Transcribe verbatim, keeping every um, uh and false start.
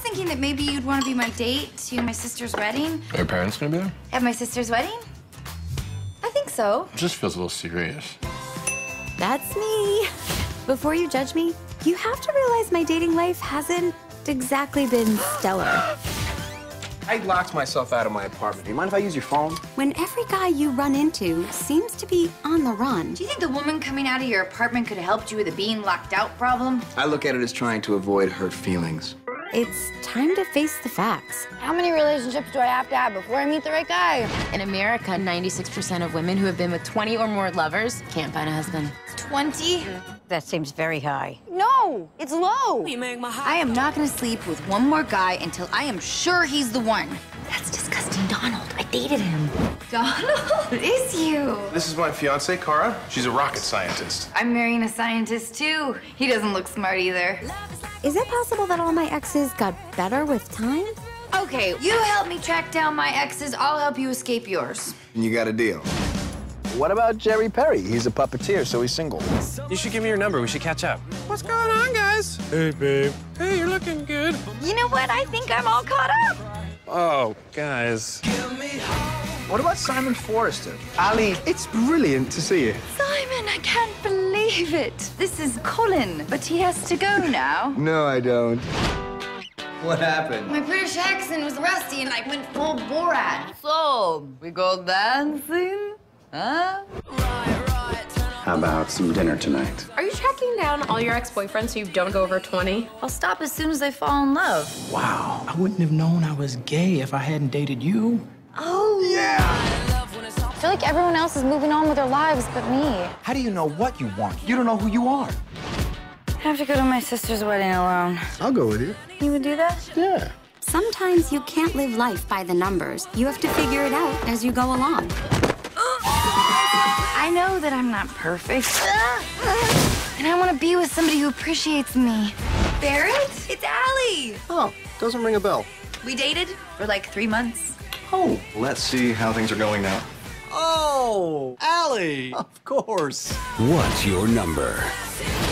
thinking that maybe you'd want to be my date to my sister's wedding. Are your parents gonna be there? At my sister's wedding? I think so. It just feels a little serious. That's me. Before you judge me, you have to realize my dating life hasn't exactly been stellar. I locked myself out of my apartment. Do you mind if I use your phone? When every guy you run into seems to be on the run. Do you think the woman coming out of your apartment could have helped you with a being locked out problem? I look at it as trying to avoid hurt feelings. It's time to face the facts. How many relationships do I have to have before I meet the right guy? In America, ninety-six percent of women who have been with twenty or more lovers can't find a husband. twenty? That seems very high. No, it's low. I am not gonna sleep with one more guy until I am sure he's the one. That's disgusting, Donald. I dated him. Donald, it is you. This is my fiance, Cara. She's a rocket scientist. I'm marrying a scientist too. He doesn't look smart either. Is it possible that all my exes got better with time? Okay, you help me track down my exes, I'll help you escape yours. And you got a deal. What about Jerry Perry? He's a puppeteer, so he's single. You should give me your number. We should catch up. What's going on, guys? Hey, babe. Hey, you're looking good. You know what? I think I'm all caught up. Oh, guys. What about Simon Forrester? Ali, it's brilliant to see you. Simon, I can't believe it. This is Colin, but he has to go now. No, I don't. What happened? My British accent was rusty and I went full Borat. So, we go dancing? Huh? How about some dinner tonight? Are you tracking down all your ex-boyfriends so you don't go over twenty? I'll stop as soon as I fall in love. Wow, I wouldn't have known I was gay if I hadn't dated you. Oh, yeah. I feel like everyone else is moving on with their lives but me. How do you know what you want? You don't know who you are. I have to go to my sister's wedding alone. I'll go with you. You would do that? Yeah. Sometimes you can't live life by the numbers. You have to figure it out as you go along. I know that I'm not perfect. And I want to be with somebody who appreciates me. Barrett? It's Allie. Oh, doesn't ring a bell. We dated for like three months. Oh, let's see how things are going now. Oh, Allie! Of course. What's your number?